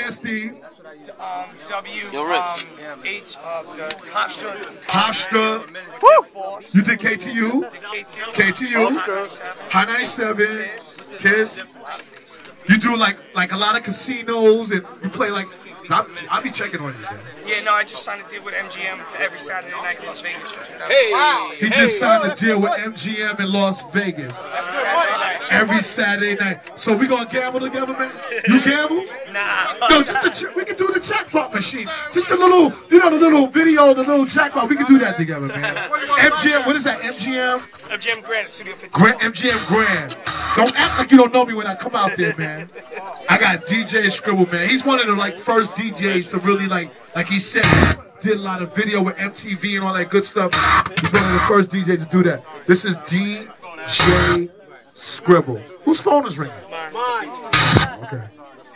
man, Steve? Hofstra. You did KTU? KTU. High 97. Kiss. You do like a lot of casinos and you play like. I'll be checking on you, man. Yeah, no, I just signed a deal with MGM for every Saturday night in Las Vegas for 2000. Hey! He just signed a deal with MGM in Las Vegas. Every Saturday night. So we gonna gamble together, man? You gamble? Nah. No, just we can do the jackpot machine. Just the little, the little video, the little jackpot. We can do that together, man. MGM, what is that? MGM? MGM Grand, Studio 50. MGM Grand. Don't act like you don't know me when I come out there, man. I got DJ Skribble, man. He's one of the first DJs to really like he said, did a lot of video with MTV and all that good stuff. He's one of the first DJs to do that. This is DJ Skribble. Whose phone is ringing? Mine. Okay.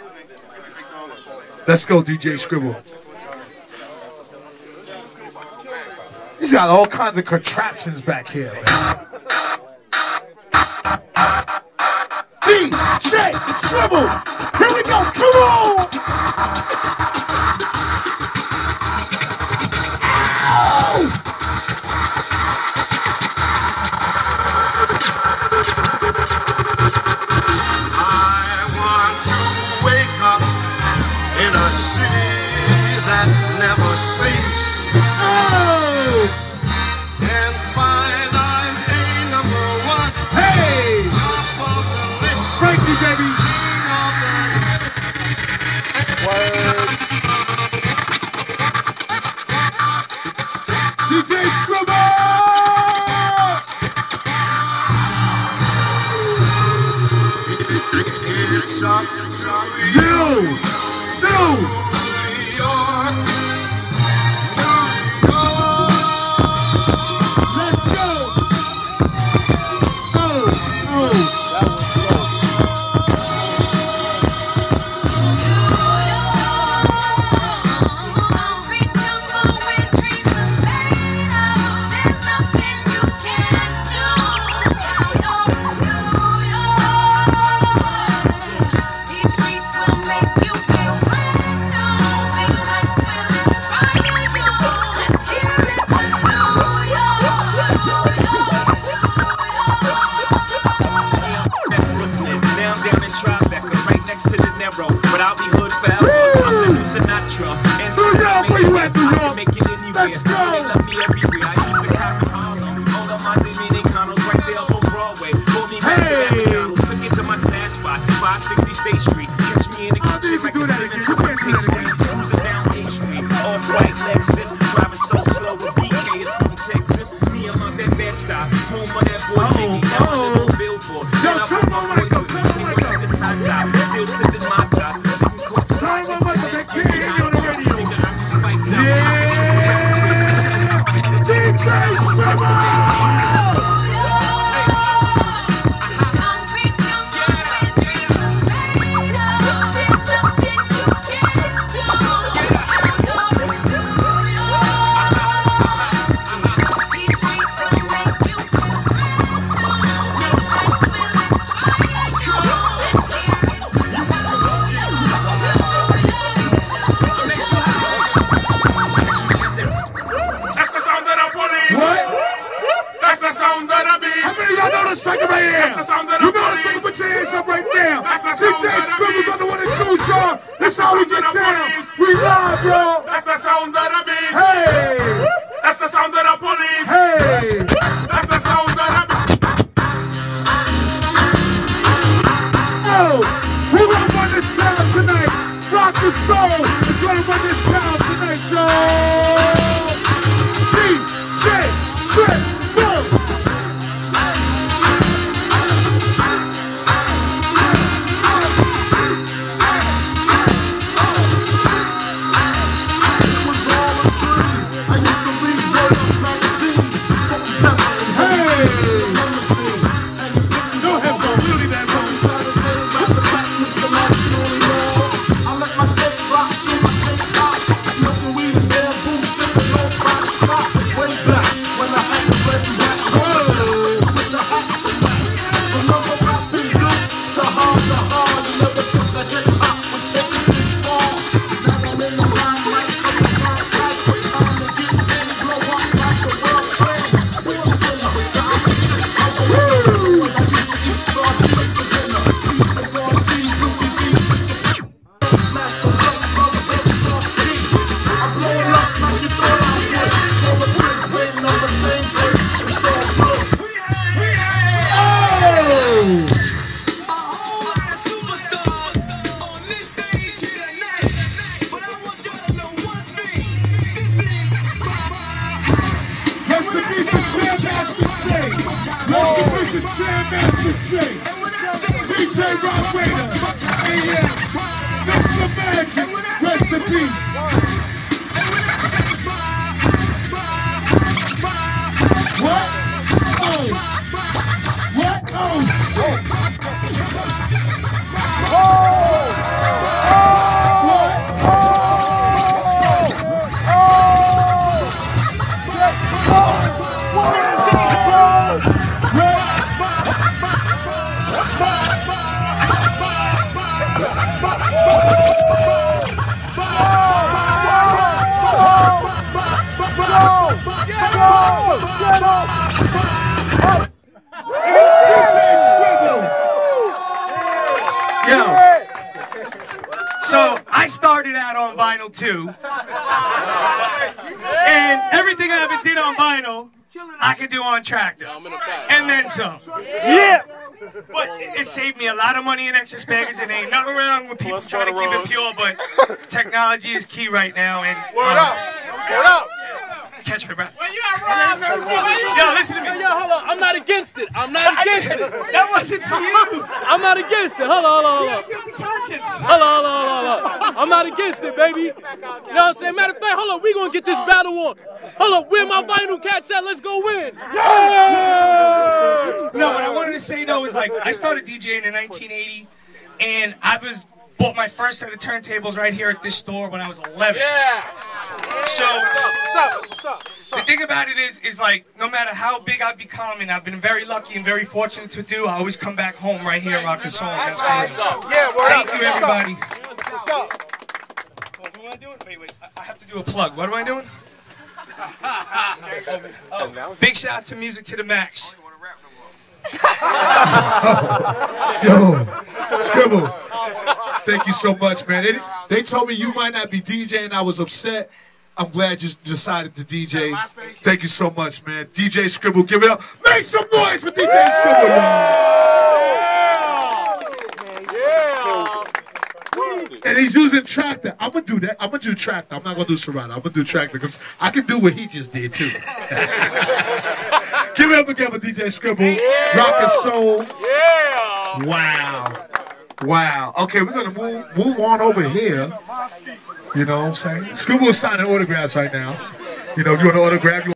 Let's go, DJ Skribble. He's got all kinds of contraptions back here, man. DJ Skribble! Here we go, come on! Ow! I want to wake up in a city that never sleeps. And find I'm a #1. Hey! Frankie, baby! Word. DJ Skribble! It's up to you. New York. Let's go! Oh. But I'll be hood forever. I'm the new Sinatra. And since I made it, I can make it anywhere. They love me everywhere. I used to cop in Harlem. All of my Dominicanos right there up on Broadway. Pulled me back to that McDonald's. Took it to my snatch spot, 560 State Street. Catch me in the kitchen like a Simmons on State Street. Cruising down A Street. Off-white Lexus. Driving so slow with BK is from Texas. Me, I'm out that bad style. Home of that boy Biggie. Now I'm on Billboard. Then I put my voice on the single at the top. Still sipping my top. I let my tape rock to This is Jam Master Straight. DJ Rock Raider. AM. Mr. Magic. Rest in peace. What? Oh. What? Oh. So I started out on vinyl too, and everything I ever did on vinyl, I could do on tractor, and then some. Yeah. But it saved me a lot of money in extra baggage, and ain't nothing wrong with people trying to keep it pure, but technology is key right now, and Word up! catch my breath. Yo, listen to me. Yo, hold on. I'm not against it. I'm not against it. That wasn't to you. I'm not against it. Hold on. Hold on. I'm not against it, baby. You know what I'm saying? Matter of fact, hold on. We gonna get this battle on. Hold on. Where my vinyl cats at? Let's go win. Yeah! No, what I wanted to say though is like I started DJing in 1980, and bought my first set of turntables right here at this store when I was 11. Yeah. So What's up? the thing about it is like no matter how big I've become, and I've been very lucky and very fortunate to do, I always come back home right here, rockin' song. That's crazy. Yeah, Thank you, everybody. What's up? What am I doing? Wait. I have to do a plug. What am I doing? Big shout out to Music to the Max. Yo, Skribble, thank you so much, man. They told me you might not be DJing. I was upset. I'm glad you decided to DJ. Thank you so much, man. DJ Skribble, give it up. Make some noise for DJ Skribble, Yeah. And he's using tractor. I'm going to do that. I'm going to do tractor. I'm not going to do Serato. I'm going to do tractor because I can do what he just did, too. Give it up again for DJ Skribble. Rock and soul. Yeah. Wow. Okay, we're going to move on over here. You know what I'm saying? Skribble is signing autographs right now. You know, if you want to autograph,